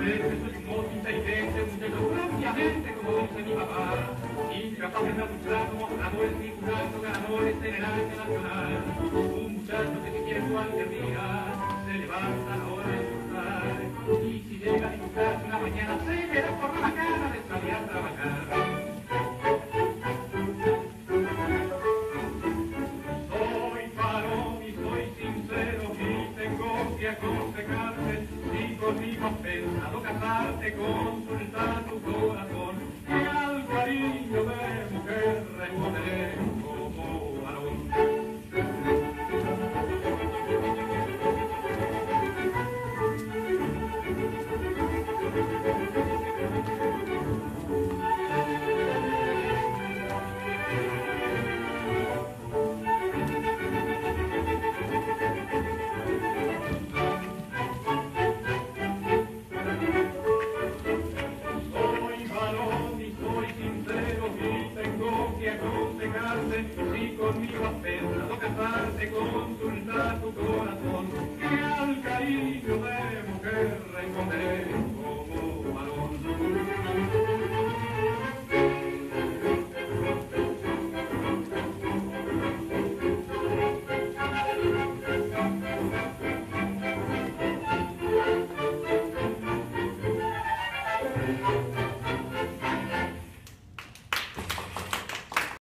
veces soy un mozo inteligente, un muchacho propiamente como dice mi papá, incapaz de demostrar como oradores circulando ganadores en el arte nacional. Un muchacho que si quiere cualquier día se levanta a la hora de cruzar, y si llega a disfrutarse una mañana se queda por la mañana de salir a trabajar. Soy varón y soy sincero y tengo que aconsejarte, si conmigo has pensado casarte, consulta tu corazón, que al cariño de mujer responderé como varón. Si conmigo has pensado casarte, consulta tu corazón, que al cariño de mujer responderé como varón.